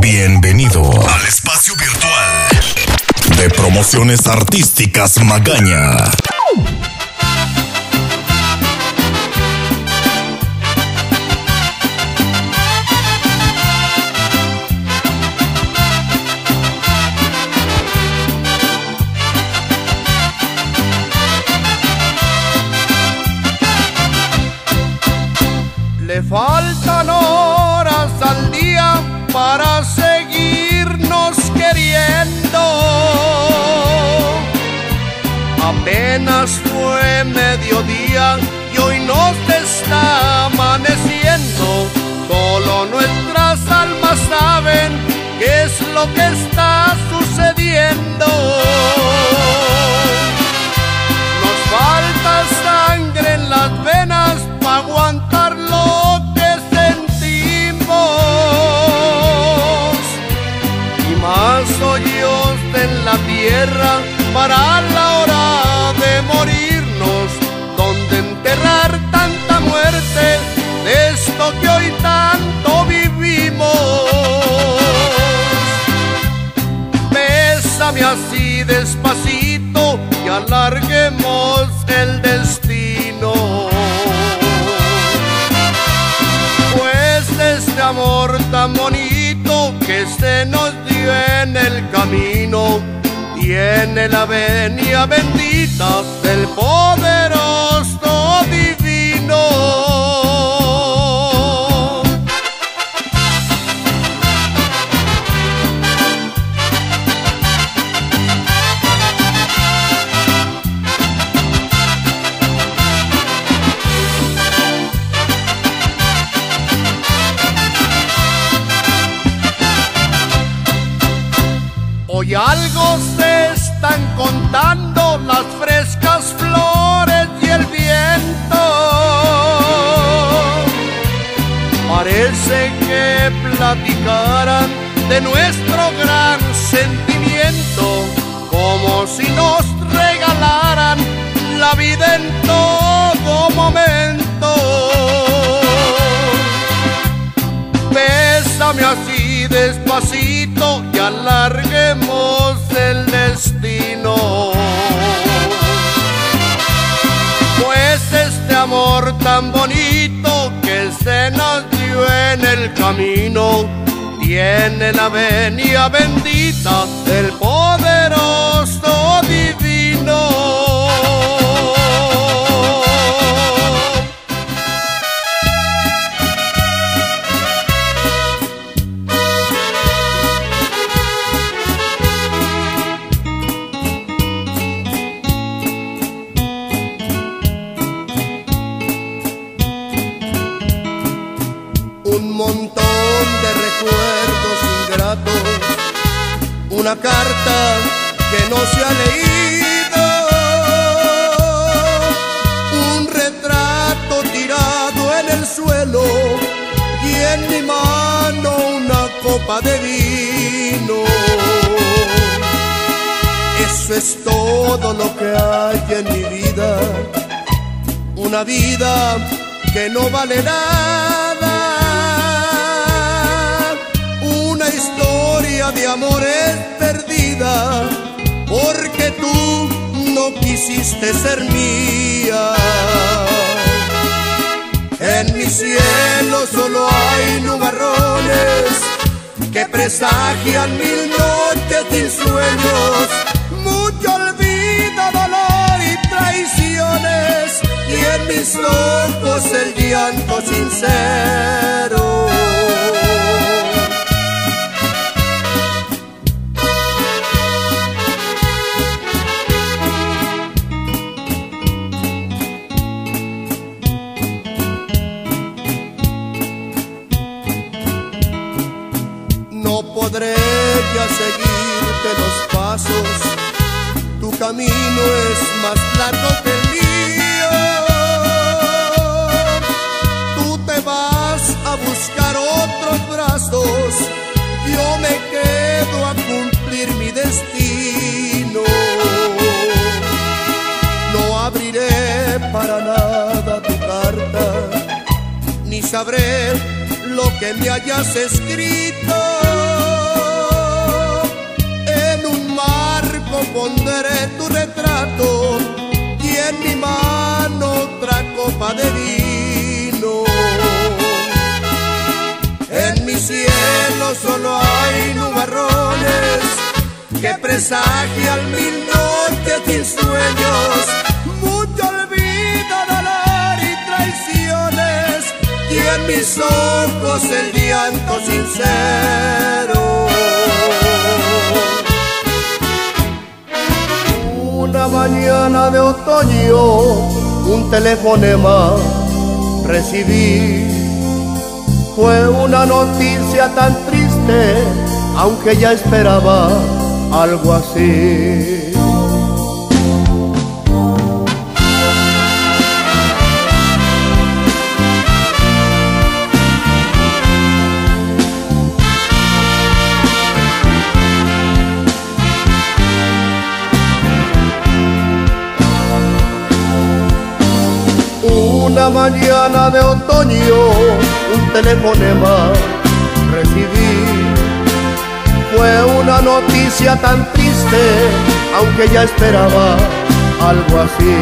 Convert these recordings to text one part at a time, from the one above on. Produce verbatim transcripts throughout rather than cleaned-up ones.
Bienvenido al espacio virtual de Promociones Artísticas Magaña. Le faltan horas al día para seguirnos queriendo. Apenas fue mediodía y hoy nos está amaneciendo. Solo nuestras almas saben qué es lo que está sucediendo. Nos falta sangre en las venas para aguantar lo que sentimos, y más hoyos en la tierra para la hora de morirnos, donde enterrar tanta muerte de esto que hoy tanto vivimos. Bésame así despacito y alarguemos el destino, este amor tan bonito que se nos dio en el camino tiene la venia bendita del poderoso divino. Hoy algo se están contando las frescas flores y el viento. Parece que platicaran de nuestro gran sentimiento, como si nos regalaran la vida en todo momento. Bésame así despacito y alarguemos el destino, pues este amor tan bonito que se nos dio en el camino tiene la venia bendita del poderoso divino. Un montón de recuerdos ingratos, una carta que no se ha leído, un retrato tirado en el suelo y en mi mano una copa de vino. Eso es todo lo que hay en mi vida, una vida que no vale nada. Una historia de amores perdida, porque tú no quisiste ser mía. En mi cielo solo hay nubarrones que presagian mil noches sin sueños, mucho olvido, dolor y traiciones, y en mis ojos el llanto sincero. No podré ya seguirte los pasos, tu camino es más largo que el mío. Tú te vas a buscar otros brazos, yo me quedo a cumplir mi destino. No abriré para nada tu carta, ni sabré lo que me hayas escrito. pondré tu retrato y en mi mano otra copa de vino. En mi cielo solo hay nubarrones que presagian mil noches sin sueños, mucho olvido, dolor y traiciones, y en mis ojos el llanto sincero. Una mañana de otoño, un telefonema recibí. Fue una noticia tan triste, aunque ya esperaba algo así. Una mañana de otoño, un telefonema recibí. Fue una noticia tan triste, aunque ya esperaba algo así.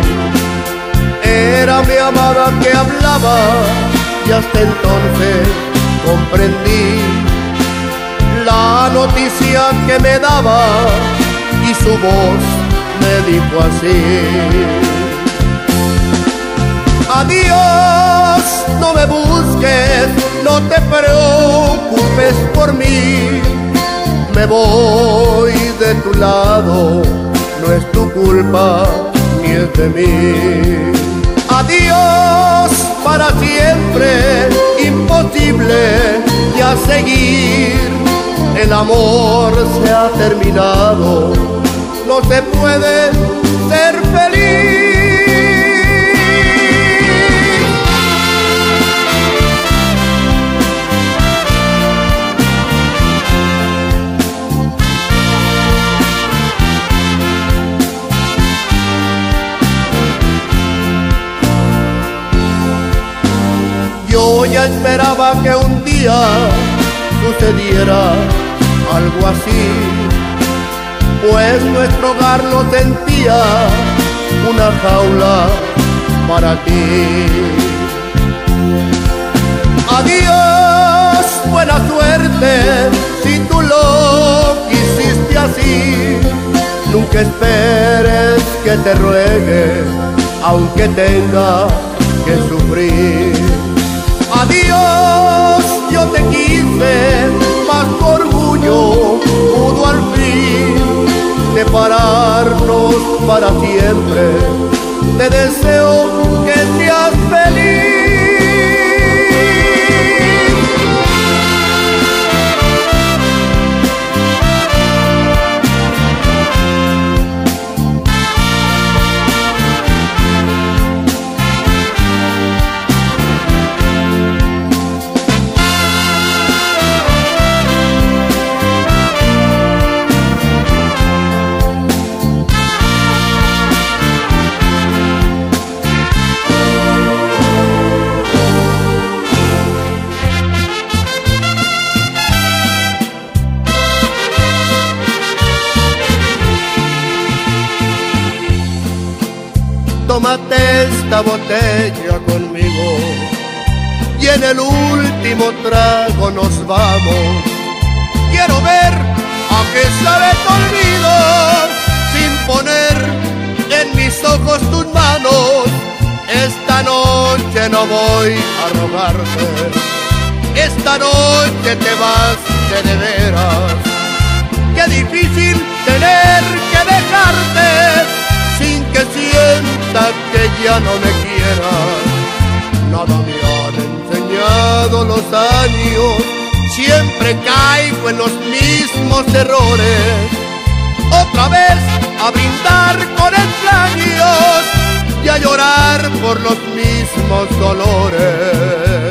Era mi amada que hablaba y hasta entonces comprendí la noticia que me daba y su voz me dijo así: adiós, no me busques, no te preocupes por mí. Me voy de tu lado, no es tu culpa ni es de mí. Adiós, para siempre, imposible ya seguir. El amor se ha terminado, no se puede ser feliz. Yo ya esperaba que un día sucediera algo así, pues nuestro hogar lo sentía una jaula para ti. Adiós, buena suerte, si tú lo quisiste así. Nunca esperes que te ruegue, aunque tenga que sufrir. Adiós, yo te quise, mas tu orgullo pudo al fin separarnos para siempre. Te deseo que seas feliz. Tómate esta botella conmigo y en el último trago nos vamos. Quiero ver a qué sabe tu olvido sin poner en mis ojos tus manos. Esta noche no voy a rogarte, esta noche te vas de, de veras. Qué difícil tener que dejarte sin que sienta que ya no me quieras. Nada me han enseñado los años, siempre caigo en los mismos errores. Otra vez a brindar con extraños y a llorar por los mismos dolores.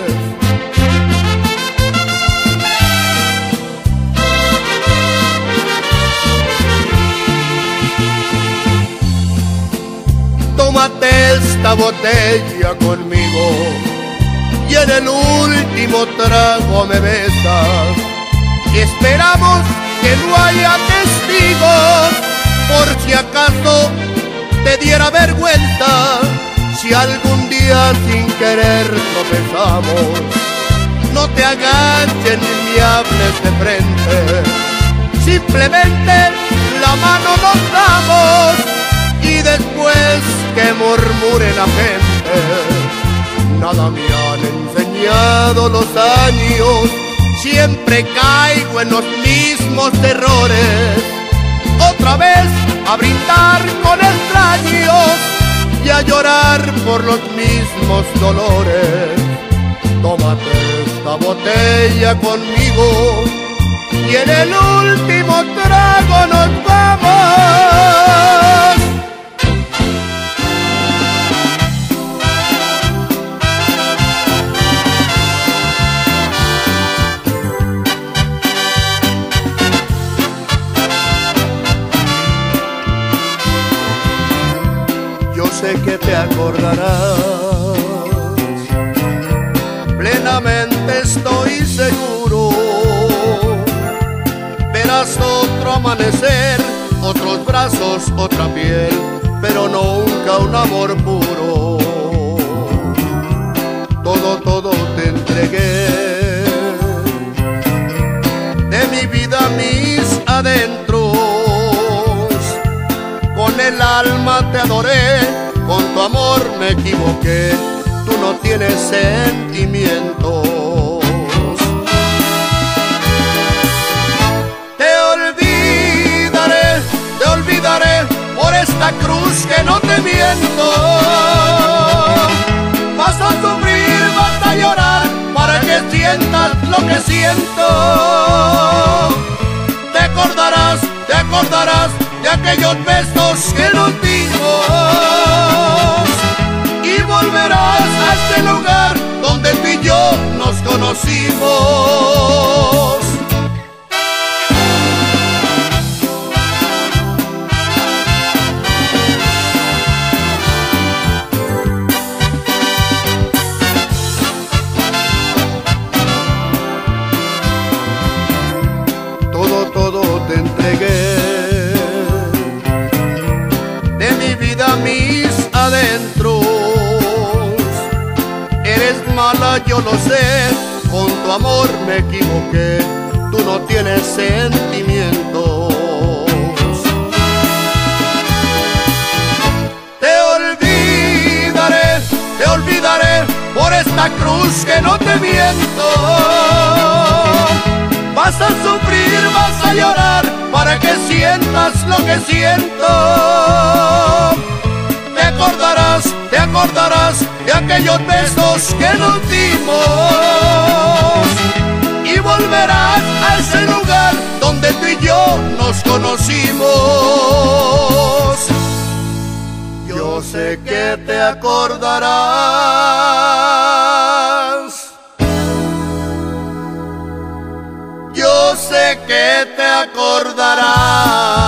Tómate esta botella conmigo y en el último trago me besas. Esperamos que no haya testigos por si acaso te diera vergüenza, si algún día sin querer tropezamos, no te agaches ni me hables de frente, simplemente la mano nos damos y después que murmure la gente. Nada me han enseñado los años, siempre caigo en los mismos errores. Otra vez a brindar con extraños y a llorar por los mismos dolores. Tómate esta botella conmigo y en el último trago nos vamos. Yo sé que te acordarás, plenamente estoy seguro. Verás otro amanecer, otros brazos, otra piel, pero nunca un amor puro. Todo, todo te entregué, de mi vida mis adentros. Con el alma te adoré, con tu amor me equivoqué, tú no tienes sentimientos. Te olvidaré, te olvidaré por esta cruz que no te miento. Vas a sufrir, vas a llorar para que sientas lo que siento. Te acordarás, te acordarás de aquellos besos que nos dimos y volverás a este lugar donde tú y yo nos conocimos. Todo, todo te entregué, mis adentros. Eres mala, yo lo sé, con tu amor me equivoqué, tú no tienes sentimientos. Te olvidaré, te olvidaré por esta cruz que no te miento. Vas a sufrir, vas a llorar para que sientas lo que siento. Te acordarás, te acordarás de aquellos besos que nos dimos y volverás a ese lugar donde tú y yo nos conocimos. Yo sé que te acordarás, yo sé que te acordarás.